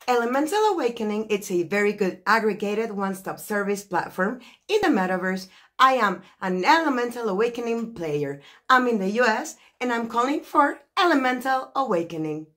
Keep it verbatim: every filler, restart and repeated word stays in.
Elemental Awakening is a very good aggregated one-stop service platform in the metaverse. I am an Elemental Awakening player. I'm in the U S and I'm calling for Elemental Awakening.